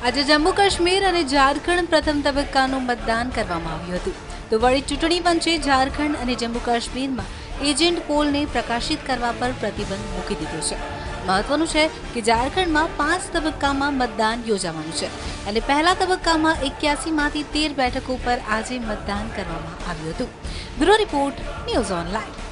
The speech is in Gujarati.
આજે જમ્મુ કાશ્મીર અને ઝારખંડ પ્રથમ તબક્કાનું મતદાન કરવામાં આવ્યું હતું. તો વળી ચૂંટણી પંચે ઝારખંડ અને જમ્મુ કાશ્મીરમાં એજન્ટ પોલને પ્રકાશિત કરવા પર પ્રતિબંધ મૂકી દીધો છે. મહત્વનું છે કે ઝારખંડમાં 5 તબક્કામાં મતદાન યોજાવાનું છે અને પહેલા તબક્કામાં 81માંથી 13 બેઠકો પર આજે મતદાન કરવામાં આવ્યું હતું. Bureau report, news online.